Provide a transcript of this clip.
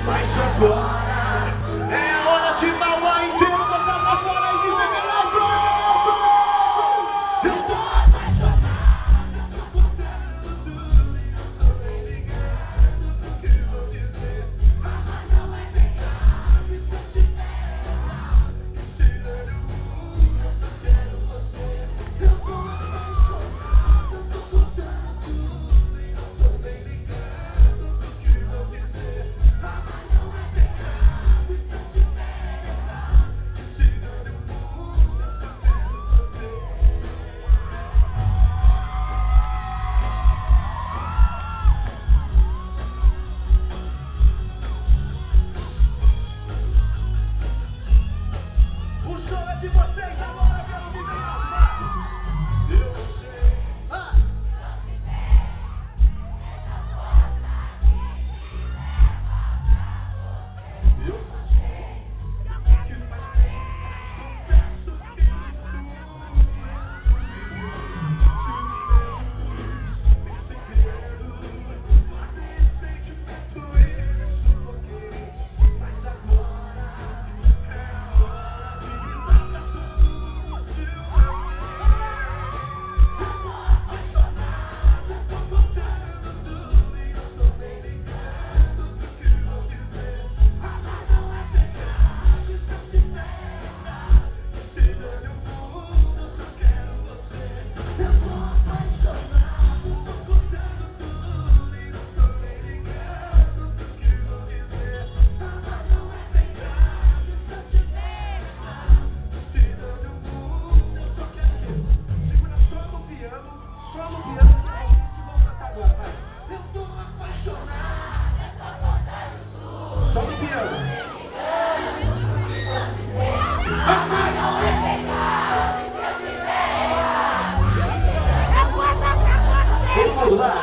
Mas agora é a hora de Mauá inteiro botar pra fora e dizer que é louco! Eu tô apaixonado, eu tô contando tudo e não tô nem ligando no que vou dizer. Mas não vai pegar, se eu tiver errado, que tira do mundo, eu só quero você. Eu tô apaixonado, eu tô contando tudo e não tô nem ligando no que vou dizer. Mas não vai pegar, se eu tiver errado, que tira do mundo, eu só quero você. O show é de vocês agora, quero me dar. Eu sei. Eu sei que faz tempo, mas confesso que tem segredo. Guardei sentimento e sufoquei. Mas agora é a hora de me dar pra tudo de uma vez. Eu tô apaixonado, eu tô contando tudo e não tô nem ligando no que vou dizer. Mas não vai pegar, se eu tiver errado, que se dane o mundo, eu só quero você. Eu tô apaixonado, tô contando tudo e não tô nem ligando no que vou dizer. Mas não vai pegar, se eu tiver errado, que se dane o mundo, eu só quero. Segura só no piano, é isso que vamos cantar agora, vai. Eu tô apaixonado, eu tô contando tudo. Só no piano. Mas não vai pegar, se eu tiver errado, que se dane o mundo, eu só quero você. Vamos lá.